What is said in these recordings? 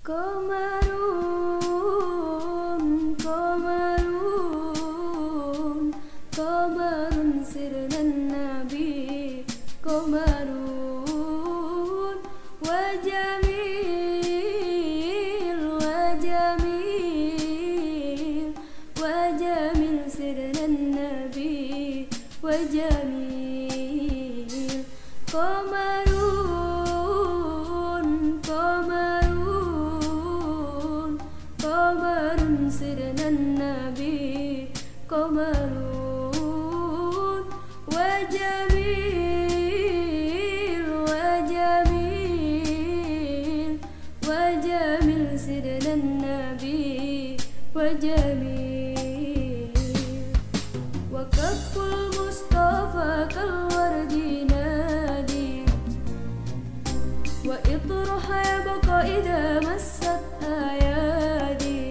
قمرون قمرون قمر سرنا النبي قمرون وجميل وجميل وجميل سرنا النبي وجميل قمرون قمرون قمر سرنا النبي قمرون وجميل وجميل وجميل سرنا النبي وجميل وكف المصطفى كالورد نادي وإطرح يبقى إذا مست أيادي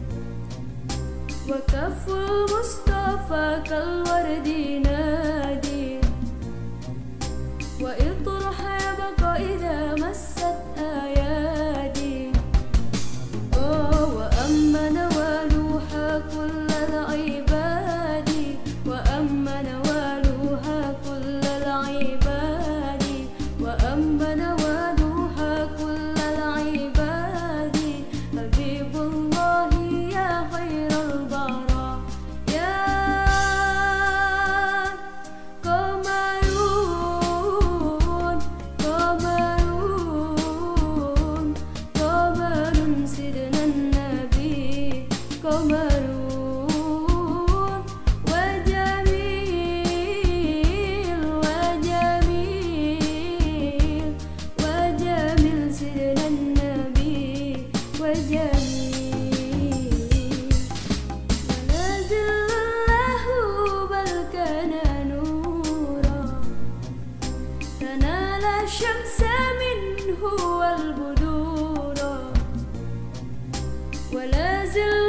وكف المصطفى كالورد نادي وإطرح يبقى إذا مست أيادي وأما نوالوها كل العباد وأما نوالوها كل العباد وأما نوالوها كل العباد حبيب الله يا خير البراء يا قمرون قمرون قمر سيدنا النبي قمرون وجميل وجميل وجميل سيدنا النبي وجميل ونازل الله بل كان نورا تنال الشمس منه والبدورا ولا زل